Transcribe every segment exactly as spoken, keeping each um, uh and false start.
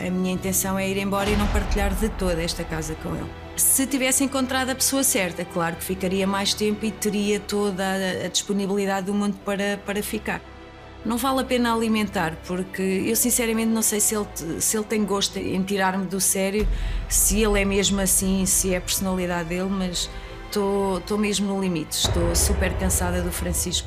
A minha intenção é ir embora e não partilhar de toda esta casa com ele. Se tivesse encontrado a pessoa certa, claro que ficaria mais tempo e teria toda a disponibilidade do mundo para, para ficar. Não vale a pena alimentar, porque eu sinceramente não sei se ele, se ele tem gosto em tirar-me do sério, se ele é mesmo assim, se é a personalidade dele, mas estou, estou mesmo no limite, estou super cansada do Francisco.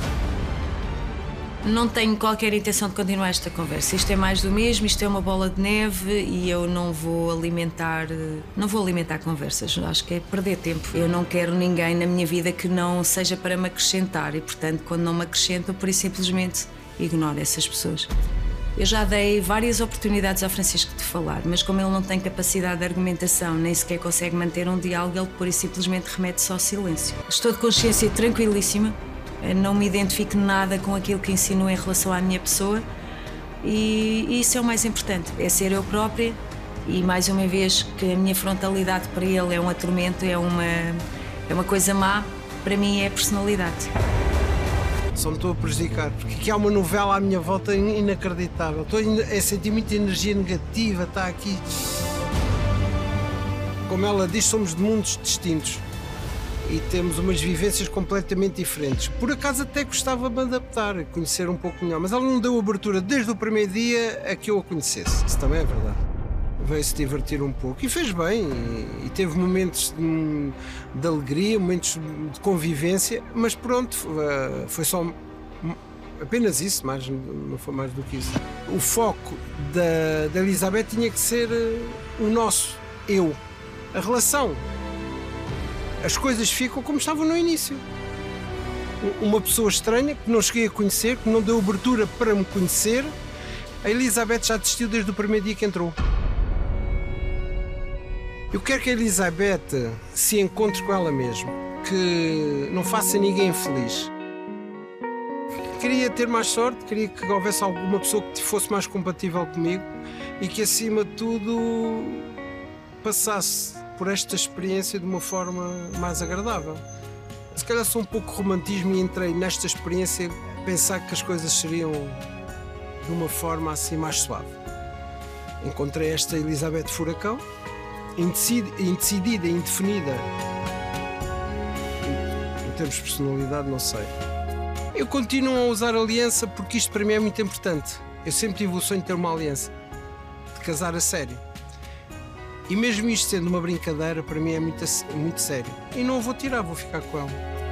Não tenho qualquer intenção de continuar esta conversa. Isto é mais do mesmo, isto é uma bola de neve e eu não vou alimentar, não vou alimentar conversas. Acho que é perder tempo. Eu não quero ninguém na minha vida que não seja para me acrescentar e, portanto, quando não me acrescentam, por isso simplesmente ignoro essas pessoas. Eu já dei várias oportunidades ao Francisco de falar, mas como ele não tem capacidade de argumentação, nem sequer consegue manter um diálogo, ele por isso simplesmente remete-se ao silêncio. Estou de consciência tranquilíssima. Não me identifico nada com aquilo que ensino em relação à minha pessoa e isso é o mais importante, é ser eu própria e mais uma vez que a minha frontalidade para ele é um atormento, é uma, é uma coisa má, para mim é a personalidade. Só me estou a prejudicar, porque aqui há uma novela à minha volta inacreditável, estou a sentir muita energia negativa, está aqui. Como ela diz, somos de mundos distintos. E temos umas vivências completamente diferentes. Por acaso até gostava de me adaptar, conhecer um pouco melhor, mas ela não deu abertura desde o primeiro dia a que eu a conhecesse. Isso também é verdade. Veio-se divertir um pouco e fez bem, e, e teve momentos de, de alegria, momentos de convivência, mas pronto, foi só apenas isso, mais, não foi mais do que isso. O foco da, da Elizabeth tinha que ser o nosso, eu, a relação. As coisas ficam como estavam no início. Uma pessoa estranha, que não cheguei a conhecer, que não deu abertura para me conhecer, a Elizabeth já desistiu desde o primeiro dia que entrou. Eu quero que a Elizabeth se encontre com ela mesma, que não faça ninguém feliz. Queria ter mais sorte, queria que houvesse alguma pessoa que fosse mais compatível comigo e que, acima de tudo, passasse por esta experiência de uma forma mais agradável. Se calhar sou um pouco romantismo e entrei nesta experiência a pensar que as coisas seriam de uma forma assim mais suave. Encontrei esta Elizabeth Furacão, indecidida, indefinida. Em termos de personalidade, não sei. Eu continuo a usar aliança porque isto para mim é muito importante. Eu sempre tive o sonho de ter uma aliança, de casar a sério. E mesmo isto sendo uma brincadeira, para mim é muito, muito sério. E não a vou tirar, vou ficar com ela.